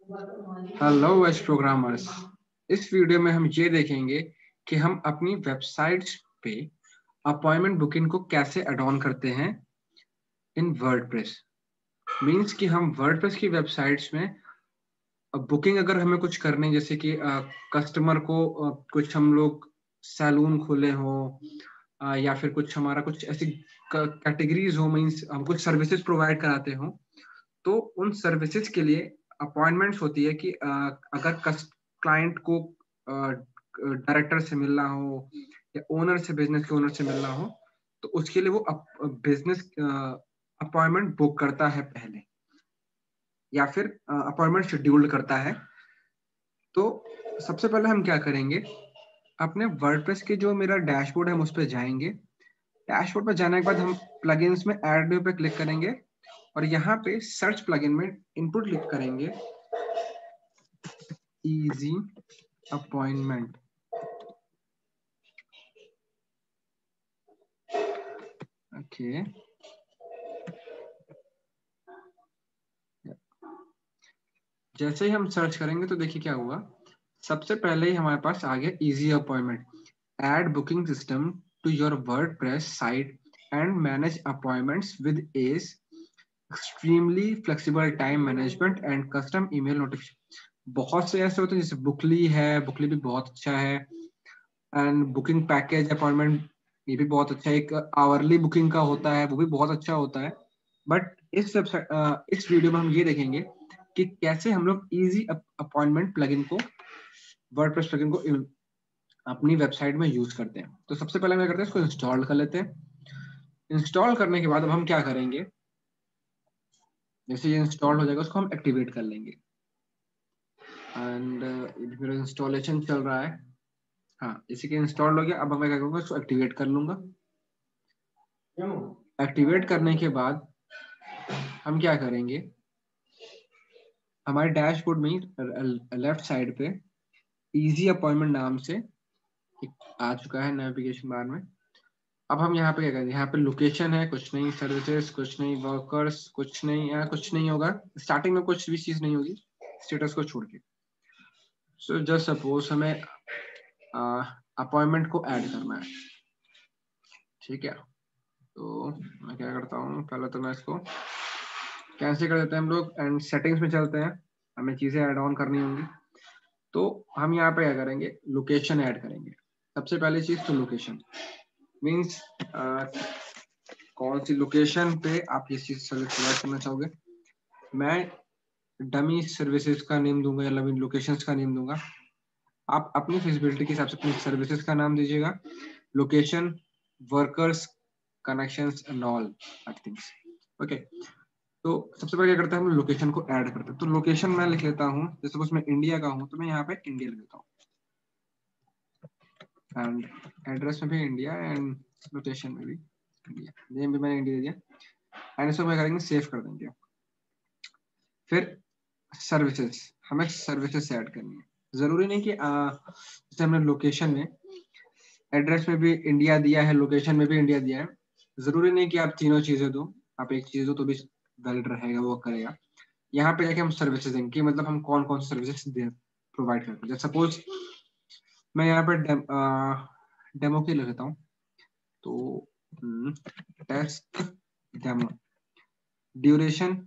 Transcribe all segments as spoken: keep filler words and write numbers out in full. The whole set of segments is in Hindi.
Hello west programmers. इस वीडियो में हम ये देखेंगे कि हम अपनी वेबसाइट्स पे अपॉइंटमेंट बुकिंग को कैसे ऐड ऑन करते हैं इन वर्डप्रेस। मींस कि हम वर्डप्रेस की वेबसाइट्स में बुकिंग अगर हमें कुछ करनी, जैसे कि कस्टमर को अ, कुछ हम लोग सैलून खोले हो अ, या फिर कुछ हमारा कुछ ऐसी कैटेगरीज हो, मींस हम कुछ सर्विसेज प्रोवाइड कराते हो, तो उन सर्विसेज के लिए अपॉइंटमेंट्स होती है कि अ, अगर क्लाइंट को डायरेक्टर से मिलना हो या ओनर से, बिजनेस के ओनर से मिलना हो, तो उसके लिए वो बिजनेस अपॉइंटमेंट बुक करता है पहले, या फिर अपॉइंटमेंट शेड्यूल्ड करता है। तो सबसे पहले हम क्या करेंगे, अपने वर्डप्रेस के जो मेरा डैशबोर्ड है हम उस पर जाएंगे। डैशबोर्ड पर जाने के बाद हम प्लगइन्स में ऐड न्यू पे क्लिक करेंगे और यहाँ पे सर्च प्लगइन में इनपुट लिख करेंगे इजी अपॉइंटमेंट। ओके, जैसे ही हम सर्च करेंगे तो देखिए क्या हुआ। सबसे पहले ही हमारे पास आ गया easy appointment. Add booking system to your WordPress site and manage appointments with ease extremely flexible time management and custom email notification. बहुत से ऐसे होते हैं, जैसे बुकली है, बुकली भी बहुत अच्छा है। एंड बुकिंग पैकेज अपॉइंटमेंट, ये भी बहुत अच्छा है। एक आवरली बुकिंग का होता है, वो भी बहुत अच्छा होता है। बट इस वेबसाइट इस वीडियो में हम ये देखेंगे कि कैसे हम लोग इजी अपॉइंटमेंट प्लगइन को, वर्डप्रेस प्लगइन को अपनी वेबसाइट में यूज करते हैं। तो सबसे पहले हम क्या करते हैं, इसको इंस्टॉल कर लेते हैं। इंस्टॉल करने के बाद अब हम क्या करेंगे, जैसे ये इंस्टॉल हो जाएगा उसको हम एक्टिवेट कर लेंगे। एंड मेरा इंस्टॉलेशन चल रहा है। हाँ, इसी के इंस्टॉल हो गया। अब मैं क्या करूँगा, इसको एक्टिवेट कर लूंगा। एक्टिवेट करने के बाद हम क्या करेंगे, हमारे डैशबोर्ड में लेफ्ट साइड पे इजी अपॉइंटमेंट नाम से एक आ चुका है नेविगेशन बार में। अब हम यहाँ पे क्या करेंगे, यहाँ पे लोकेशन है, कुछ नहीं, सर्विसेज कुछ नहीं, वर्कर्स कुछ नहीं, यहाँ कुछ नहीं होगा, स्टार्टिंग में कुछ भी चीज नहीं होगी स्टेटस को छोड़ के। सो जस्ट सपोज हमें अपॉइंटमेंट को ऐड करना है, ठीक है। तो मैं क्या करता हूँ, पहले तो मैं इसको कैंसिल कर देते हैं हम लोग एंड सेटिंग्स में चलते हैं। हमें चीजें ऐड ऑन करनी होंगी, तो हम यहाँ पे क्या करेंगे, लोकेशन ऐड करेंगे। सबसे पहली चीज तो लोकेशन मीन्स कौन सी लोकेशन पे आप ये चीज सेलेक्ट करना चाहोगे। मैं डमी सर्विसेज का नेम दूंगा या लोकेशंस का नेम दूंगा। आप अपनी फिजिबिलिटी के हिसाब से अपनी सर्विसेज का नाम दीजिएगा, location, workers, connections and all things. Okay, तो सबसे पहले क्या करते हैं, हम लोकेशन को ऐड करते हैं। तो लोकेशन मैं लिख लेता हूँ, जैसे सपोज मैं इंडिया का हूँ तो मैं यहाँ पे इंडिया लिख देता हूँ, एंड एड्रेस में भी इंडिया एंड लोकेशन में भी इंडिया, नेम भी मैंने इंडिया दिया। एंड इसको मैं करेंगे सेव कर देंगे। फिर सर्विसेज, हमें सर्विसेज ऐड करनी है। जरूरी नहीं कि आ, जैसे हमने लोकेशन में, एड्रेस में भी इंडिया दिया है, लोकेशन में भी इंडिया दिया है, जरूरी नहीं कि आप तीनों चीजें दो। आप एक चीज दो तो भी वैलिड रहेगा, वो करेगा। यहाँ पे जाके हम सर्विसेज देंगे कि मतलब हम कौन कौन सी सर्विसेज दे प्रोवाइड करते हैं। जैसे सपोज मैं यहाँ पे डेम, डेमो की लिख लेता हूँ, तो टेस्ट डेमो, ड्यूरेशन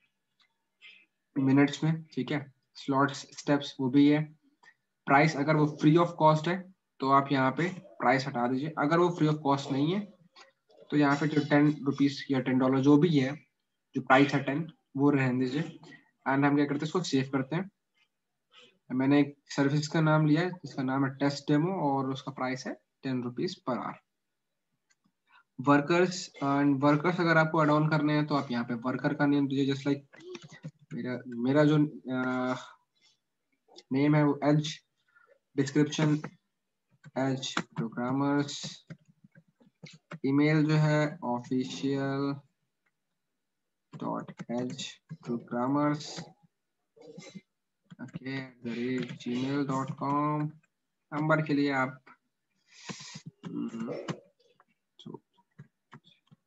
मिनट्स में, ठीक है। स्लॉट्स, स्टेप्स वो भी है। प्राइस, अगर वो फ्री ऑफ कॉस्ट है तो आप यहाँ पे प्राइस हटा दीजिए। अगर वो फ्री ऑफ कॉस्ट नहीं है तो यहाँ पे जो टेन रुपीज या टेन डॉलर जो भी है, जो प्राइस है टेन, वो रहने दीजिए। एंड हम क्या करते हैं, इसको सेव करते हैं। मैंने एक सर्विस का नाम लिया है जिसका नाम है टेस्ट डेमो और उसका प्राइस है ten rupees per hour. Workers and workers अगर आपको एड ऑन करने हैं तो आप यहाँ पे वर्कर का नेम दीजिए। जस्ट लाइक मेरा मेरा जो नेम है वो edge, description edge programmers, email जो है official dot edge programmers okay gmail dot com. Number के लिए आप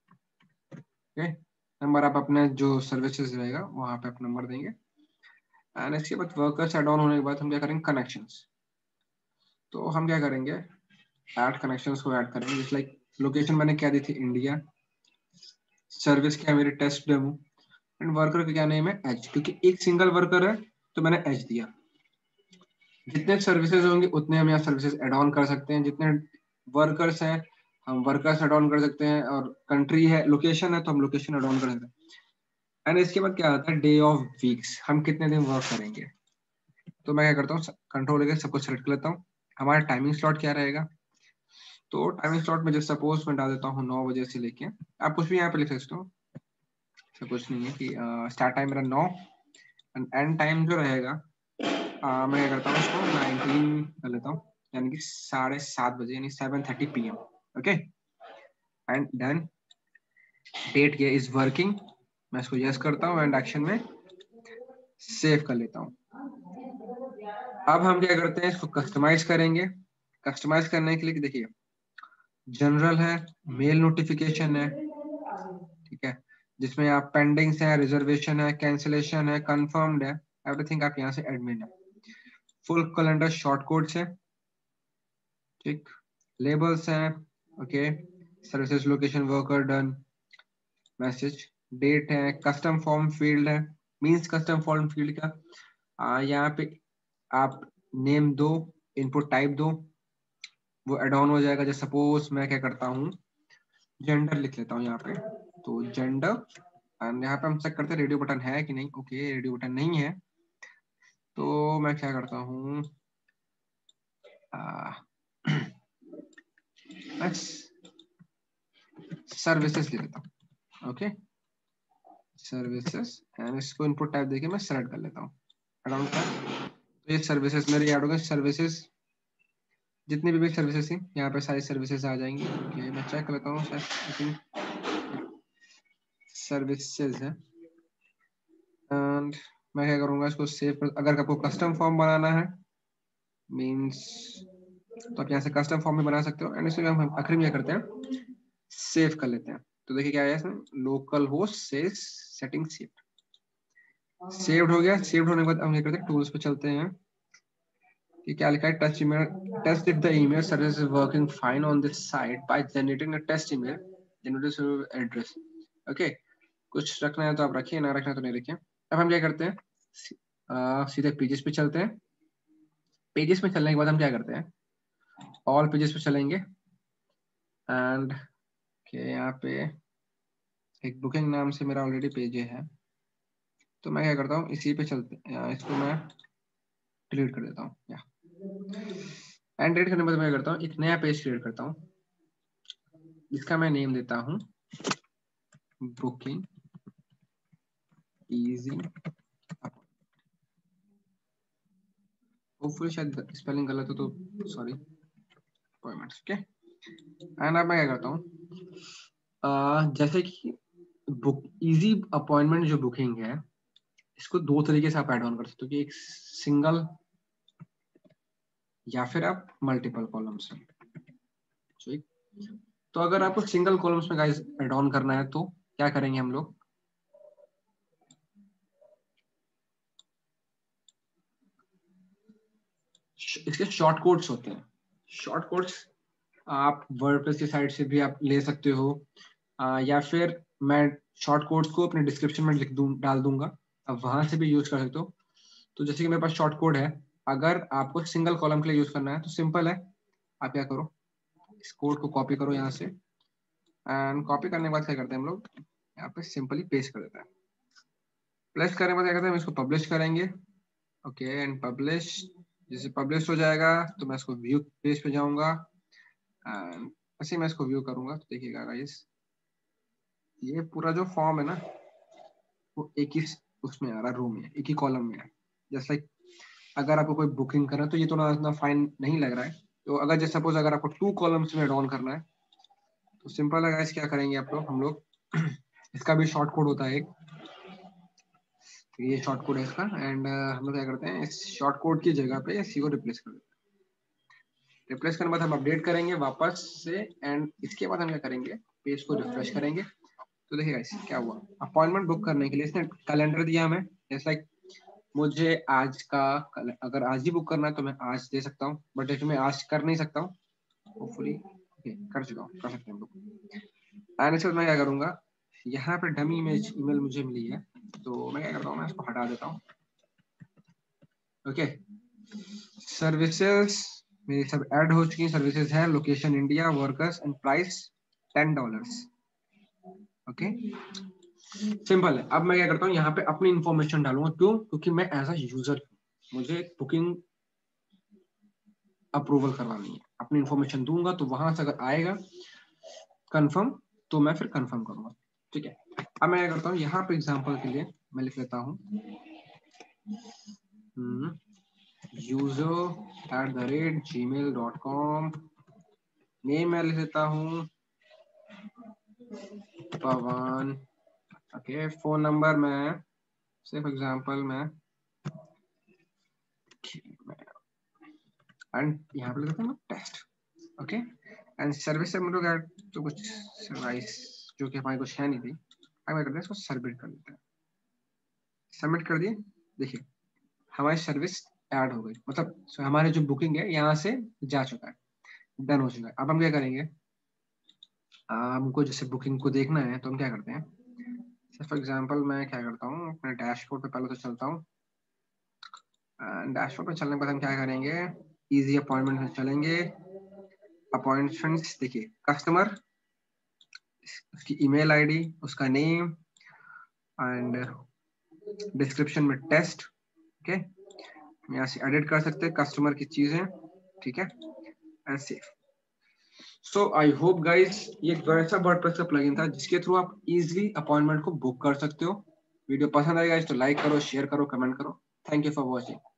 ओके, नंबर आप अपने जो सर्विसेज रहेगा वहां पे आप नंबर देंगे। एंड इसके बाद वर्कर्स ऐड ऑन होने के बाद हम क्या करेंगे, कनेक्शंस। तो हम क्या करेंगे, ऐड कनेक्शंस को ऐड करेंगे। जैसे लाइक लोकेशन मैंने क्या दी थी, इंडिया। सर्विस क्या है मेरी, टेस्ट डेमो। एंड वर्कर का क्या नेम है, एच, क्योंकि एक सिंगल वर्कर है तो मैंने एच दिया। जितने सर्विसेज होंगे उतने हम यहाँ सर्विसेज ऐड ऑन कर सकते हैं। जितने वर्कर्स हैं हम वर्कर्स ऐड ऑन कर सकते हैं, और कंट्री है, लोकेशन है तो हम लोकेशन ऐड ऑन कर सकते हैं। एंड इसके बाद क्या आता है, डे ऑफ वीक्स, हम कितने दिन वर्क करेंगे। तो मैं क्या करता हूँ, कंट्रोल लेकर सब कुछ सेलेक्ट कर लेता हूँ। हमारा टाइमिंग स्लॉट क्या रहेगा, तो टाइमिंग स्लॉट में जैसे सपोज मैं डाल देता हूँ नौ बजे से लेके, आप कुछ भी यहाँ पे लिख सकते हो, तो कुछ नहीं है कि स्टार्ट टाइम मेरा नौ, एंड टाइम जो रहेगा आ, मैं क्या करता हूँ इसको नाइनटीन कर लेता हूँ, यानी कि साढ़े सात बजे, यानी seven thirty P M. Okay, and done. Date ये इज वर्किंग, मैं इसको यस करता हूँ एंड एक्शन में सेव कर लेता हूँ। अब हम क्या करते हैं, इसको कस्टमाइज करेंगे। कस्टमाइज करने के लिए देखिए, जनरल है, मेल नोटिफिकेशन है, ठीक है, जिसमें आप पेंडिंग्स है, रिजर्वेशन है, कैंसिलेशन है, कंफर्म्ड है, एवरीथिंग आप यहाँ से एडमिन है। फुल कैलेंडर शॉर्ट कोड्स है, ठीक, लेबल्स हैं, okay, services location worker done, message, date है, कस्टम फॉर्म फील्ड है। मींस कस्टम फॉर्म फील्ड का आ, यहाँ पे आप नेम दो, इनपुट टाइप दो, वो एड ऑन हो जाएगा। जैसे सपोज मैं क्या करता हूँ, जेंडर लिख लेता हूँ यहाँ पे, तो जेंडर, एंड यहाँ पे हम चेक करते हैं रेडियो बटन है कि नहीं। ओके, रेडियो बटन नहीं है, तो मैं क्या करता हूँ, सर्विसेज ले लेता हूँ। ओके, सर्विसेज, एंड इसको इनपुट टाइप देके मैं सेलेक्ट कर लेता हूँ, अराउंड का। तो ये सर्विसेज मेरे ऐड हो गए। सर्विसेज जितनी भी बिग सर्विसेज थी यहाँ पे सारी सर्विसेज आ जाएंगी। ओके, मैं चेक कर लेता हूँ, सर्विसेज है, एंड मैं क्या करूँगा, इसको सेव कर। अगर आपको कस्टम फॉर्म बनाना है मींस, तो आप यहाँ से कस्टम फॉर्म भी बना सकते हो। एंड इसमें हम आखिर में क्या करते हैं, सेव कर लेते हैं। तो देखिए क्या है इसमें, लोकल होस्ट से सेटिंग सेव, सेव्ड हो गया। सेव्ड होने के बाद हम क्या करते हैं, टूल्स पे चलते हैं कि क्या लिखा है, test email, test if the email service is working fine on this site by generating a test email generated address. Okay, कुछ रखना है तो आप रखिए, ना रखना है तो नहीं रखिए। अब हम क्या करते हैं, आ, सीधे पेजेस पे चलते हैं। पेजेस पे चलने के बाद हम क्या करते हैं, ऑल पेजेस पे चलेंगे, एंड के यहाँ पे एक बुकिंग नाम से मेरा ऑलरेडी पेज है, तो मैं क्या करता हूँ, इसी पे चलते हैं, इसको मैं डिलीट कर देता हूँ, या एंड डिलीट करने के बाद मैं क्या करता हूँ, एक नया पेज क्रिएट करता हूँ, जिसका मैं नेम देता हूँ बुकिंग इजी। होपफुली शायद स्पेलिंग गलत हो तो सॉरी, अपॉइंटमेंट्स। ओके, एंड अब मैं क्या करता हूँ, जैसे कि बुक इजी अपॉइंटमेंट जो बुकिंग है, इसको दो तरीके से आप ऐड ऑन कर सकते हो, कि एक सिंगल या फिर आप मल्टीपल कॉलम्स में। ठीक, तो अगर आपको सिंगल कॉलम्स में गाइस ऐड ऑन करना है तो क्या करेंगे हम लोग, इसके शॉर्ट कोड्स होते हैं। शॉर्ट कोड्स आप वर्डप्रेस की साइट से भी आप ले सकते हो, आ, या फिर मैं शॉर्ट कोड्स को अपने डिस्क्रिप्शन में लिख दूं, डाल दूंगा, आप वहां से भी यूज कर सकते हो। तो जैसे कि मेरे पास शॉर्ट कोड है, अगर आपको सिंगल कॉलम के लिए यूज करना है तो सिंपल है, आप क्या करो, इस कोड को कॉपी करो यहाँ से, एंड कॉपी करने के बाद क्या करते हैं हम लोग, यहाँ पे सिंपली पेस्ट कर देते हैं। प्लेस करने के बाद क्या करते हैं, हम इसको पब्लिश करेंगे। ओके, एंड पब्लिश, जैसे पब्लिश हो जाएगा तो मैं इसको व्यू पेज पे जाऊंगा, एंड ऐसे मैं इसको व्यू करूंगा तो देखिएगा गाइस, ये पूरा जो फॉर्म है ना, वो एक ही उसमें आ रहा है, रो में, एक ही कॉलम में है। जैसे अगर आपको कोई बुकिंग करना है तो ये तो ना इतना फाइन नहीं लग रहा है। तो अगर जैसे सपोज अगर आपको टू कॉलम्स में एड ऑन करना है तो सिंपल है गाइस, क्या करेंगे आप लोग, हम लोग इसका भी शॉर्ट कोड होता है एक, तो ये शॉर्ट कोड है इसका, एंड uh, हम लोग क्या करते हैं, इस शॉर्ट कोड की जगह पे सी को रिप्लेस कर देते हैं। रिप्लेस करने के बाद हम अपडेट करेंगे वापस से, एंड इसके बाद हम क्या करेंगे, पेज को रिफ्रेश करेंगे। तो देखिए गाइस क्या हुआ, अपॉइंटमेंट बुक करने के लिए इसने कैलेंडर दिया हमें, जैसे लाइक मुझे आज का कल, अगर आज ही बुक करना है तो मैं आज दे सकता हूँ, बट देखिए मैं आज कर नहीं सकता हूँ, होपफुली कर चुका हूँ, कर सकते हैं बुक। एंड इसके बाद मैं क्या करूँगा, यहाँ पे डमी इमेज ईमेल मुझे मिली है, तो मैं क्या करता हूँ, मैं इसको हटा देता हूँ। ओके, सर्विसेज मेरी सब ऐड हो चुकी हैं। सर्विसेज है location India, workers and price ten dollars. Okay, simple है। अब मैं क्या करता हूँ, यहाँ पे अपनी इंफॉर्मेशन डालूंगा। क्यों? क्योंकि मैं एज अ यूजर मुझे बुकिंग अप्रूवल करवानी है, अपनी इंफॉर्मेशन दूंगा तो वहां से अगर आएगा कंफर्म तो मैं फिर कंफर्म करूंगा। ठीक है, अब मैं क्या करता हूँ, यहाँ पे एग्जांपल के लिए मैं लिख लेता हूँ user at the rate gmail dot com, name मैं लिख लेता हूँ पवन। ओके, फोन नंबर मैं सिर्फ एग्जांपल में एंड यहाँ पे लिख देता हूँ टेस्ट। ओके, एंड सर्विस से हम लोग तो कुछ सर्विस जो कि हमारे कुछ है नहीं थी, अब मैं करते हैं इसको सबमिट कर देते हैं। सबमिट कर दिए, देखिए हमारी सर्विस ऐड हो गई, मतलब हमारे जो बुकिंग है यहाँ से जा चुका है, डन हो चुका है। अब हम क्या करेंगे, हमको जैसे बुकिंग को देखना है तो हम क्या करते हैं, फॉर एग्जांपल मैं क्या करता हूँ, अपने डैशबोर्ड पे पहले तो चलता हूँ। डैशबोर्ड पे चलने के बाद हम क्या करेंगे, इजी अपॉइंटमेंट में चलेंगे। अपॉइंटमेंट्स देखिए, कस्टमर, उसकी ईमेल आईडी, उसका नेम एंड डिस्क्रिप्शन में टेस्ट। ओके, यहाँ से एडिट कर सकते हैं कस्टमर की चीजें। ठीक है, and save. So I hope guys ये एक वैसा वर्डप्रेस का प्लगइन था जिसके थ्रू आप इजीली अपॉइंटमेंट को बुक कर सकते हो। वीडियो पसंद आएगा तो लाइक करो, शेयर करो, कमेंट करो। Thank you for watching.